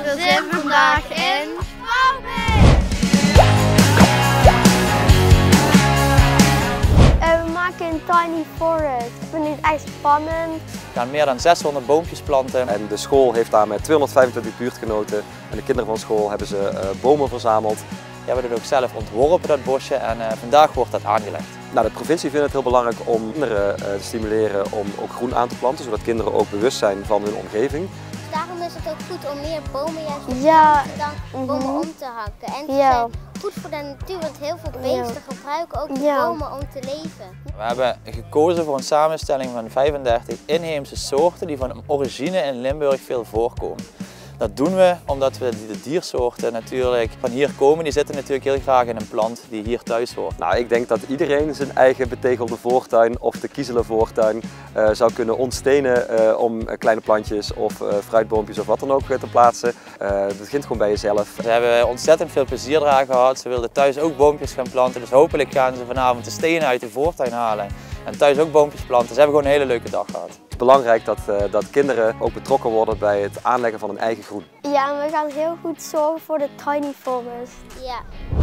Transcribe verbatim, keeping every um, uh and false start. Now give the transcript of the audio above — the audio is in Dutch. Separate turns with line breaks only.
veel zin vandaag in Sparkbeet!
Uh, we maken een tiny forest. Ik vind het echt spannend.
We gaan meer dan zeshonderd boompjes planten.
En de school heeft daar met tweehonderdvijfentwintig buurtgenoten en de kinderen van school hebben ze uh, bomen verzameld.
We hebben het ook zelf ontworpen, dat bosje, en uh, vandaag wordt dat aangelegd.
Nou, de provincie vindt het heel belangrijk om kinderen uh, te stimuleren om ook groen aan te planten, zodat kinderen ook bewust zijn van hun omgeving.
Daarom is het ook goed om meer bomen juist te
ja.
dan bomen mm-hmm. om te hakken. En ze
ja.
zijn goed voor de natuur, want heel veel beesten ja. gebruiken ook de
ja.
bomen om te leven.
We hebben gekozen voor een samenstelling van vijfendertig inheemse soorten die van origine in Limburg veel voorkomen. Dat doen we omdat we de diersoorten natuurlijk van hier komen. Die zitten natuurlijk heel graag in een plant die hier thuis hoort.
Nou, ik denk dat iedereen zijn eigen betegelde voortuin of de kiezelen voortuin uh, zou kunnen ontstenen uh, om kleine plantjes of uh, fruitboompjes of wat dan ook te plaatsen. Uh, dat begint gewoon bij jezelf.
Ze hebben ontzettend veel plezier eraan gehad. Ze wilden thuis ook boompjes gaan planten. Dus hopelijk gaan ze vanavond de stenen uit de voortuin halen en thuis ook boompjes planten. Ze hebben gewoon een hele leuke dag gehad.
Het is belangrijk dat, uh, dat kinderen ook betrokken worden bij het aanleggen van een eigen groen.
Ja, en we gaan heel goed zorgen voor de tiny forest.
Ja.